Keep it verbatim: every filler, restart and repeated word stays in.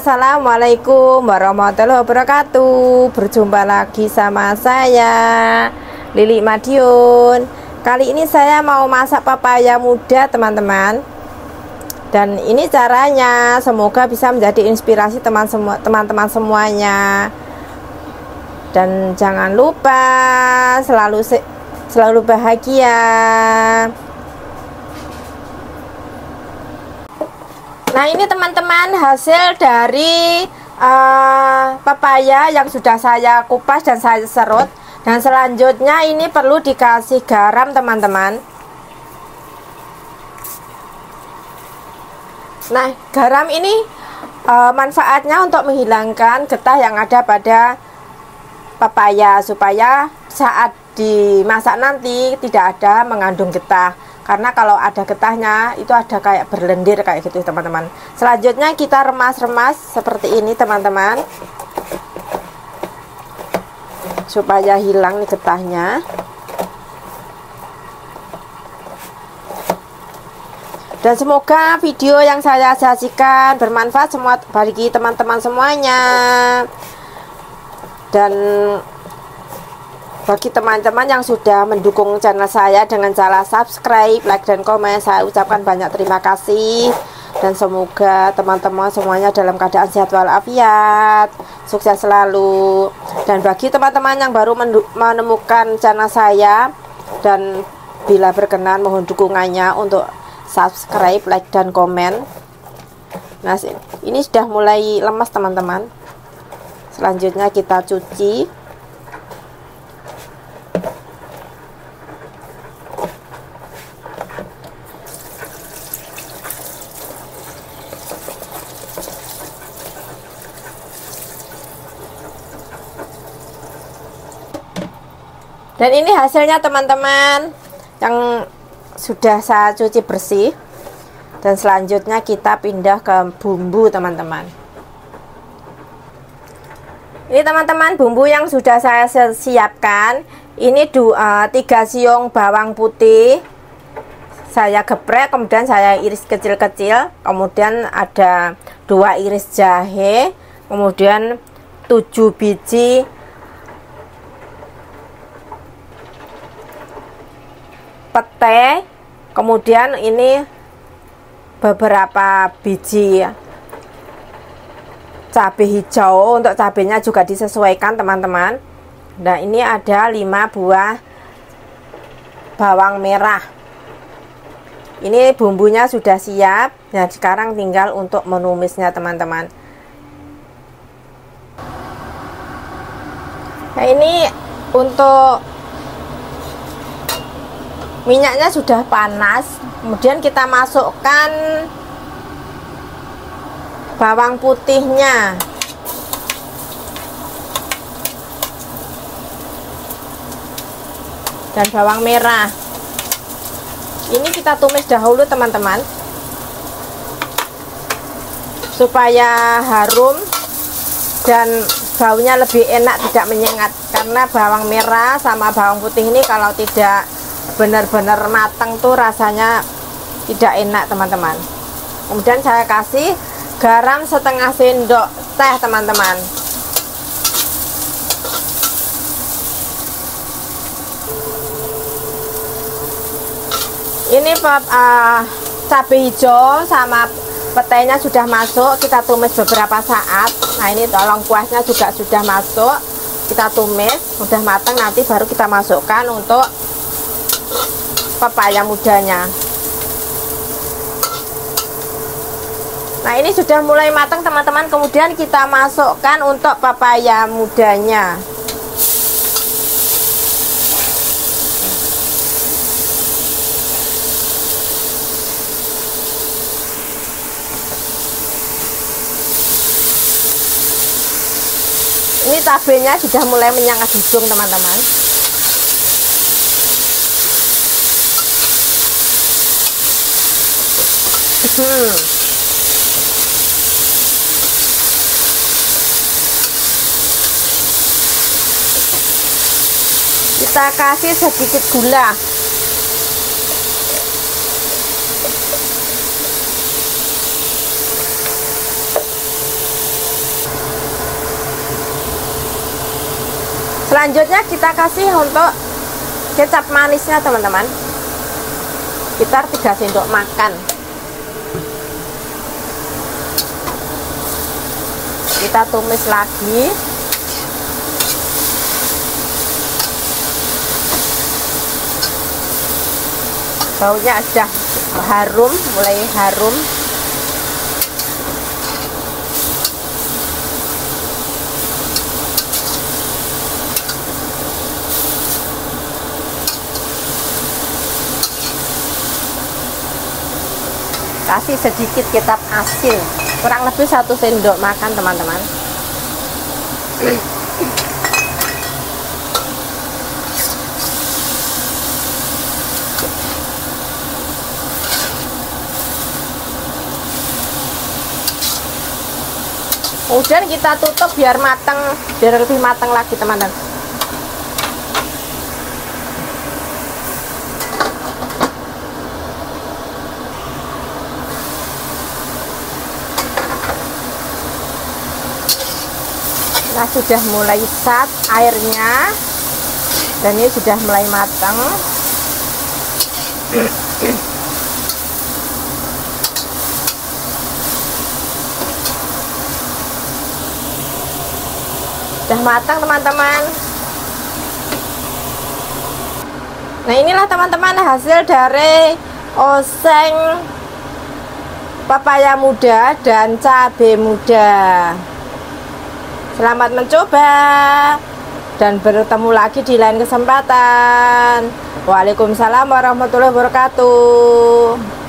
Assalamualaikum warahmatullahi wabarakatuh. Berjumpa lagi sama saya Lili Madiun. Kali ini saya mau masak papaya muda teman-teman. Dan ini caranya, semoga bisa menjadi inspirasi teman semua teman-teman semuanya. Dan jangan lupa selalu selalu bahagia. Nah, ini teman-teman hasil dari uh, papaya yang sudah saya kupas dan saya serut. Dan selanjutnya ini perlu dikasih garam teman-teman. Nah, garam ini uh, manfaatnya untuk menghilangkan getah yang ada pada papaya, supaya saat dimasak nanti tidak ada mengandung getah. Karena kalau ada getahnya itu ada kayak berlendir kayak gitu teman-teman. Selanjutnya kita remas-remas seperti ini teman-teman, supaya hilang nih getahnya. Dan semoga video yang saya sajikan bermanfaat semua bagi teman-teman semuanya. Dan bagi teman-teman yang sudah mendukung channel saya dengan cara subscribe, like, dan komen, saya ucapkan banyak terima kasih. Dan semoga teman-teman semuanya dalam keadaan sehat walafiat, sukses selalu. Dan bagi teman-teman yang baru menemukan channel saya, dan bila berkenan mohon dukungannya untuk subscribe, like, dan komen. Nah, ini sudah mulai lemas teman-teman. Selanjutnya kita cuci. Dan ini hasilnya teman-teman yang sudah saya cuci bersih. Dan selanjutnya kita pindah ke bumbu teman-teman. Ini teman-teman bumbu yang sudah saya siapkan. Ini dua, tiga siung bawang putih saya geprek, kemudian saya iris kecil-kecil. Kemudian ada dua iris jahe, kemudian tujuh biji pete, kemudian ini beberapa biji cabai hijau. Untuk cabenya juga disesuaikan teman-teman. Nah, ini ada lima buah bawang merah. Ini bumbunya sudah siap. Nah, sekarang tinggal untuk menumisnya teman-teman. Nah, ini untuk minyaknya sudah panas, kemudian kita masukkan bawang putihnya. Dan bawang merah. Ini kita tumis dahulu teman-teman, supaya harum dan baunya lebih enak, tidak menyengat. Karena bawang merah sama bawang putih ini kalau tidak benar-benar matang tuh rasanya tidak enak teman-teman. Kemudian saya kasih garam setengah sendok teh teman-teman. Ini uh, cabai hijau sama petainya sudah masuk, kita tumis beberapa saat. Nah, ini tolong kuahnya juga sudah masuk, kita tumis, sudah matang, nanti baru kita masukkan untuk papaya mudanya. Nah, ini sudah mulai matang teman-teman. Kemudian kita masukkan untuk papaya mudanya. Ini cabenya sudah mulai menyengat hidung teman-teman. Hmm. Kita kasih sedikit gula. Selanjutnya kita kasih untuk kecap manisnya teman-teman, sekitar tiga sendok makan. Kita tumis lagi. Baunya sudah harum, mulai harum. Kasih sedikit kecap asin, kurang lebih satu sendok makan teman-teman. Kemudian kita tutup biar matang, biar lebih matang lagi teman-teman. Nah, sudah mulai sat airnya dan ini sudah mulai matang. Sudah matang teman-teman. Nah, inilah teman-teman hasil dari oseng papaya muda dan cabai muda. Selamat mencoba dan bertemu lagi di lain kesempatan. Waalaikumsalam warahmatullahi wabarakatuh.